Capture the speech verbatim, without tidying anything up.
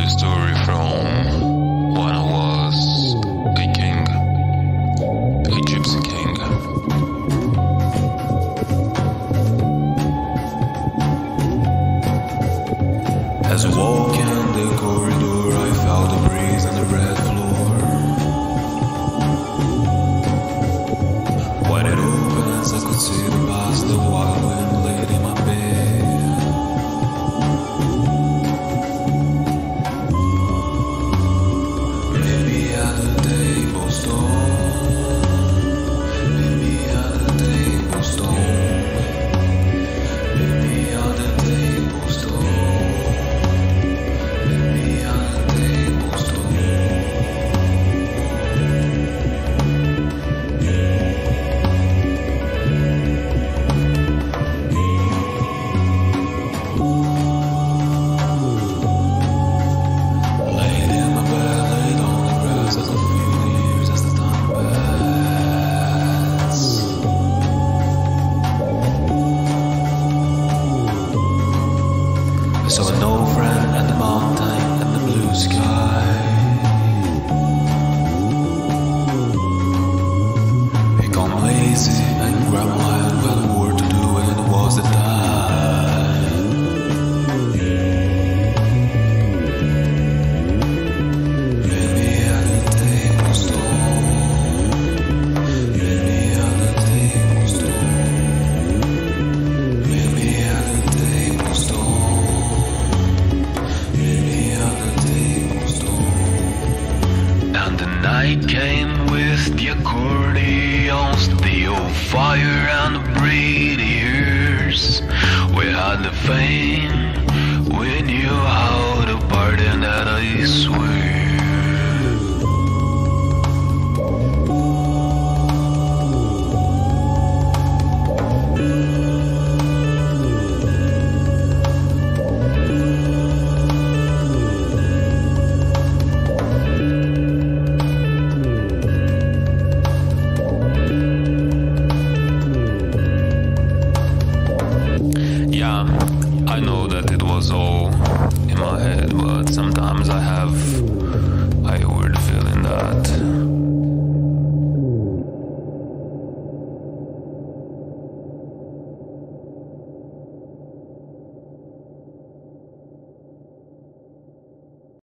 story from when I was a king, a gypsy king. As I walk in the corridor, I felt the breeze on the red floor. When it opens, I could see the past, the wild wind laid in my bed. So an old friend and the mountain and the blue sky. He come lazy and grabbed my hand, well, word to do, and it was the time. Let me at the tablestone. Let me at the tablestone. Let me at the tablestone. And the night came with the accordions, the old fire and the braid ears. We had the fame